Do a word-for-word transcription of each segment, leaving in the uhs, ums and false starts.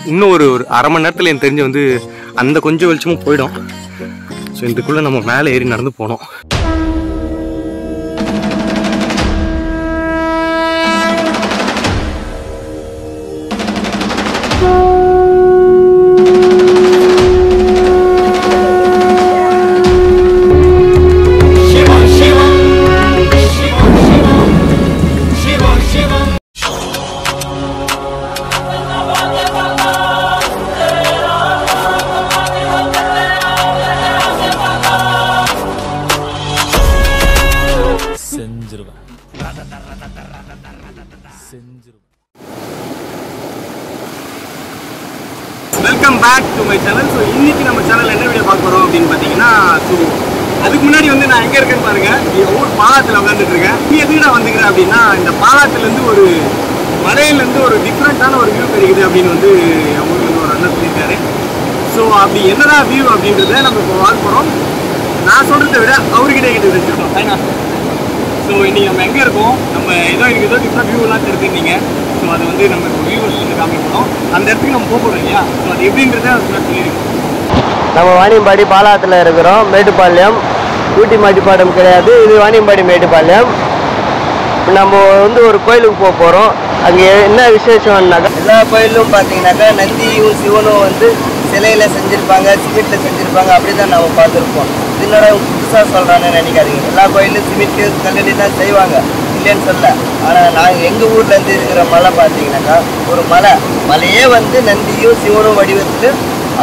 இன்னும் ஒரு ஒரு அரை மணி நேரத்தில் எனக்கு தெரிஞ்சு வந்து அந்த கொஞ்சம் வெளிச்சமும் போயிடும். ஸோ இதுக்குள்ளே நம்ம மேலே ஏறி நடந்து போனோம். Welcome back to my channel. So இன்னைக்கு நம்ம சேனல் என்ன வீடியோ பார்க்க போகிறோம் அப்படின்னு பார்த்தீங்கன்னா, ஸோ அதுக்கு முன்னாடி வந்து நான் எங்கே இருக்கேன்னு பாருங்க. ஊர் பாலாத்தில் உட்காந்துட்டு இருக்கேன். நீ எதுக்கு நான் வந்துக்கிறேன் அப்படின்னா, இந்த பாலாத்துலேருந்து ஒரு மலையிலேருந்து ஒரு டிஃப்ரெண்ட்டான ஒரு வியூ கிடைக்குது அப்படின்னு வந்து என் ஊரில் வந்து ஒரு அண்ணன் சொல்லியிருக்காரு. ஸோ அப்படி என்னதான் வியூ அப்படின்றத நம்ம இப்போ பார்க்க போகிறோம். நான் சொல்கிறத விட அவர்கிட்ட கிட்ட வச்சுருக்கோம். ஏன்னா ஸோ இன்றைக்கி நம்ம எங்கே இருக்கோம், நம்ம ஏதோ எனக்கு ஏதோ டிஃப்ரெண்ட் வியூலாம் தெரிஞ்சுருந்தீங்க. ஸோ அது வந்து நம்ம இப்போ வியூவர்ஸ் வந்து காமிக்கணும். அந்த இடத்துக்கு நம்ம போக போகிறோம் இல்லையா? ஸோ அது எப்படின்றத சொல்லியிருக்கோம். நம்ம வாணியம்பாடி பாலாத்தில் இருக்கிறோம். மேட்டுப்பாளையம் ஊட்டி மாட்டுப்பாளையம் கிடையாது, இது வாணியம்பாடி மேட்டுப்பாளையம். நம்ம வந்து ஒரு கோயிலுக்கு போக போகிறோம். அங்கே என்ன விசேஷம்னாக்கா, எல்லா கோயிலும் பார்த்தீங்கன்னாக்கா நந்தியும் சிவனும் வந்து சிலையில் செஞ்சுருப்பாங்க, சிமெண்ட்டில் செஞ்சுருப்பாங்க. அப்படி தான் நம்ம பார்த்துருப்போம். இதனோட புதுசாக சொல்கிறான்னு நினைக்காதீங்க. எல்லா கோயிலும் சிமெண்ட்டு கல்லடி தான் செய்வாங்க, இல்லைன்னு சொல்ல. ஆனால் நாங்கள் எங்கள் ஊர்லேருந்து இருக்கிற மலை பார்த்தீங்கன்னாக்கா ஒரு மலை மலையே வந்து நந்தியும் சிவனும் வடிவத்தில்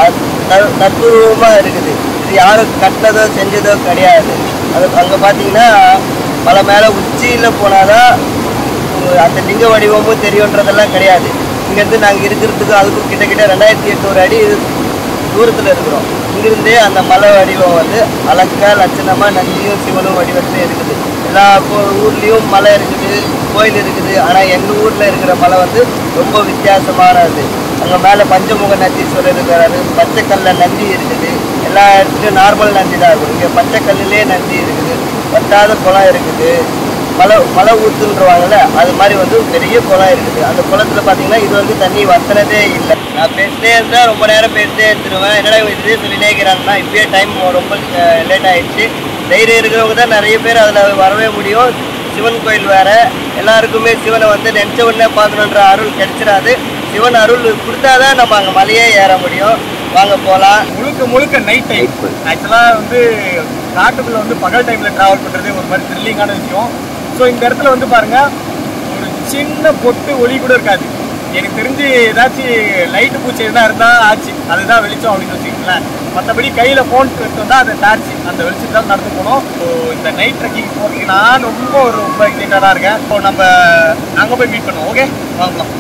தத்துவமாக இருக்குது. இது யாரும் கட்டினதோ செஞ்சதோ கிடையாது. அது அங்கே பார்த்தீங்கன்னா மலை மேலே உச்சியில் போனால் தான் அந்த லிங்க வடிவமும் தெரியுன்றதெல்லாம் கிடையாது. இங்கேருந்து நாங்கள் இருக்கிறதுக்கு அதுக்கும் கிட்ட கிட்ட ரெண்டாயிரத்தி எட்நூறு அடி தூரத்தில் இருக்கிறோம். இங்கிருந்தே அந்த மலை வடிவம் வந்து அழகா லட்சணமாக நந்தியும் சிவனும் வடிவத்தில் இருக்குது. எல்லா ஊர்லேயும் மலை இருக்குது, கோயில் இருக்குது. ஆனால் எங்கள் ஊரில் இருக்கிற மலை வந்து ரொம்ப வித்தியாசமானது. அங்கே மேலே பஞ்சமுக நந்தீஸ்வரர் இருக்கிறாரு, பச்சைக்கல்ல நந்தி இருக்குது. எல்லா இடத்துலையும் நார்மல் நந்தி தான் இருக்கும். இங்கே பச்சைக்கல்லே நந்தி இருக்குது, வட்டாத குளம் இருக்குது. மலை மலை ஊற்றுன்றவாங்கல்ல, அது மாதிரி வந்து பெரிய குளம் இருக்குது. அந்த குளத்தில் பார்த்தீங்கன்னா இது வந்து தண்ணி வத்தினதே இல்லை. நான் பேசிட்டே இருந்தால் ரொம்ப நேரம் பேசிட்டே எடுத்துருவேன். என்னடா இதே சொல்லிட்டே இருக்கிறாங்கன்னா, இப்பயே டைம் ரொம்ப லேட் ஆகிடுச்சு. தைரியம் இருக்கிறவங்க தான் நிறைய பேர் அதில் வரவே முடியும். சிவன் கோயில் வேறு, எல்லாருக்குமே சிவனை வந்து நினச்ச உடனே பார்க்கணுன்ற அருள் கிடைச்சிடாது. சிவன் அருள் கொடுத்தாதான் நம்ம அங்கே மலையே ஏற முடியும். வாங்க போகலாம். முழுக்க முழுக்க நைட் டைம். ஆக்சுவலாக வந்து காட்டுக்குள்ளே வந்து பகல் டைமில் ட்ராவல் பண்ணுறது ஒரு மாதிரி த்ரில்லிங்கான விஷயம். ஸோ இந்த இடத்துல வந்து பாருங்கள், ஒரு சின்ன பொட்டு ஒளி கூட இருக்காது. எனக்கு தெரிஞ்சு ஏதாச்சும் லைட்டு பூச்சி எதுனா இருந்தால் ஆச்சு, அதுதான் வெளிச்சம் அப்படின்னு வச்சுக்கிங்களேன். மற்றபடி கையில் ஃபோன் எடுத்து வந்தால் அதை டார்ச்சு, அந்த வெளிச்சத்தான் நடந்து போகணும். ஸோ இந்த நைட் ட்ரெக்கிங் போகிறதுக்கு நான் ரொம்ப ரொம்ப எக்ஸைட்டடாக இருக்கேன். ஸோ நம்ம அங்கே போய் மீட் பண்ணுவோம். ஓகே, வாங்கலாம்.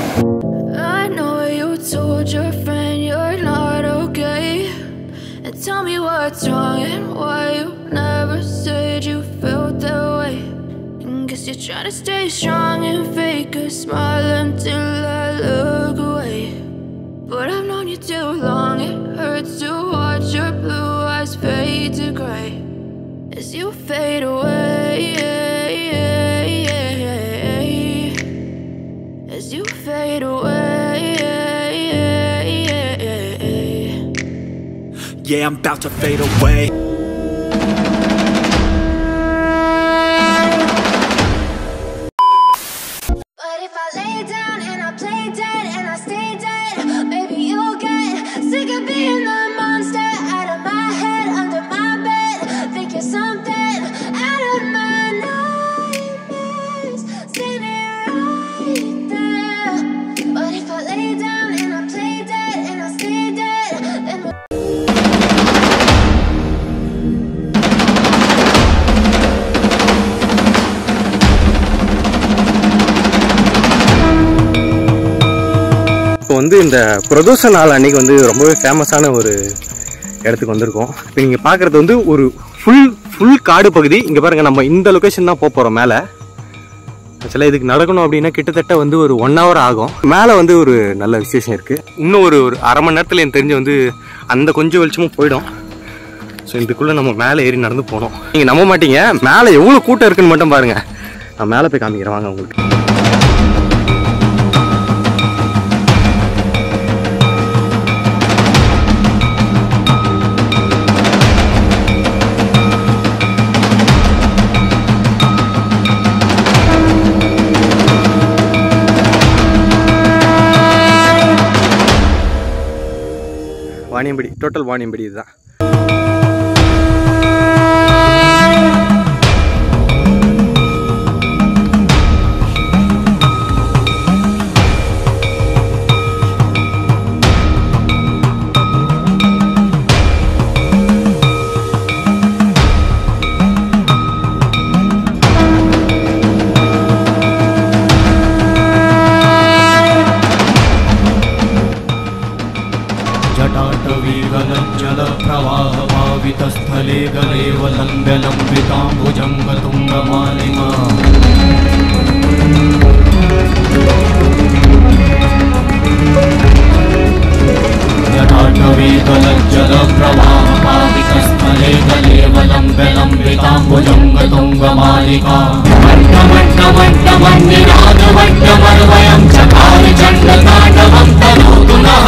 Tell me what's wrong and why you never said you felt that way. Guess you're trying to stay strong and fake a smile until I look away. But I've known you too long, it hurts to watch your blue eyes fade to grey as you fade away, as you fade away. Yeah, I'm about to fade away. But if I lay down and I play dead and I stay dead, maybe you'll get sick of being the monster out of my head, under my bed. Think you're something out of my nightmares, standing right there. But if I lay down and I play dead and I stay dead, then இப்போ வந்து இந்த பிரதோஷ நாள் அன்னைக்கு வந்து ரொம்பவே ஃபேமஸான ஒரு இடத்துக்கு வந்திருக்கோம். இப்போ நீங்கள் பார்க்குறது வந்து ஒரு ஃபுல் ஃபுல் காடு பகுதி. இங்கே பாருங்கள், நம்ம இந்த லொக்கேஷன் தான் போக போகிறோம். மேலே ஆக்சுவலாக இதுக்கு நடக்கணும் அப்படின்னா கிட்டத்தட்ட வந்து ஒரு ஒன் ஹவர் ஆகும். மேலே வந்து ஒரு நல்ல விசேஷம் இருக்குது. இன்னும் ஒரு ஒரு அரை மணி நேரத்தில் எனக்கு தெரிஞ்சு வந்து அந்த கொஞ்சம் வெளிச்சமும் போயிடும். ஸோ இதுக்குள்ளே நம்ம மேலே ஏறி நடந்து போனோம். நீங்கள் நம்ப மாட்டீங்க, மேலே எவ்வளோ கூட்டம் இருக்குன்னு மட்டும் பாருங்கள். நான் மேலே போய் காமிக்கிறேன் வாங்க உங்களுக்கு. வாணியம்படி, டோட்டல் வாணியம்படி இதுதான். जटाटवीगलज्जलप्रवाहभावितस्थले गलेवलम्ब्यलम्बिताम्बुजं तुङ्गमालिका जटाटवीगलज्जलप्रवाहभावितस्थले गलेवलम्ब्यलम्बिताम्बुजं तुङ्गमालिका मण्डमण्डमण्डमन्निनादमण्डमर्वयं चकारि चण्डताण्डवं तनोतु नः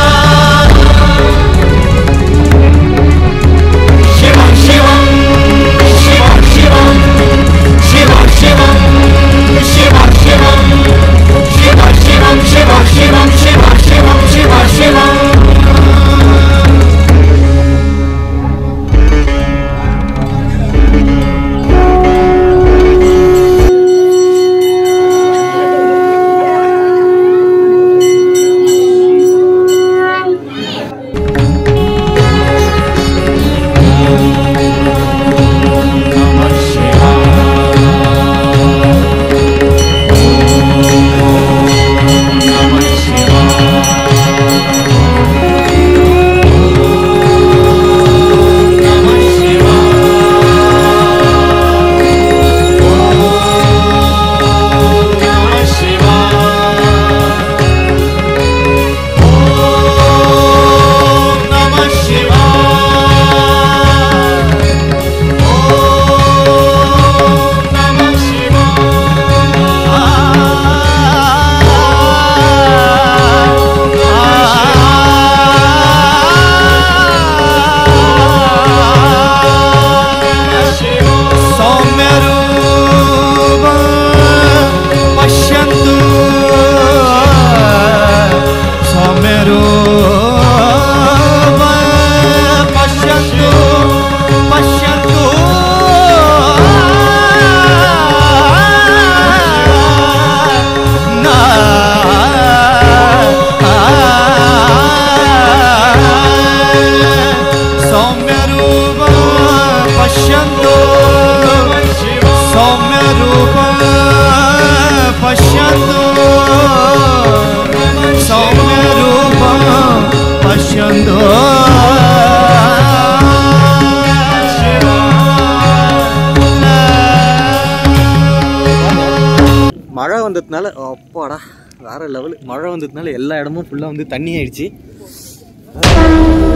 மழை வந்ததுனால அப்பாடா வேற லெவல். மழை வந்ததுனால எல்லா இடமும் ஃபுல்லாக வந்து தண்ணி ஆயிடுச்சு.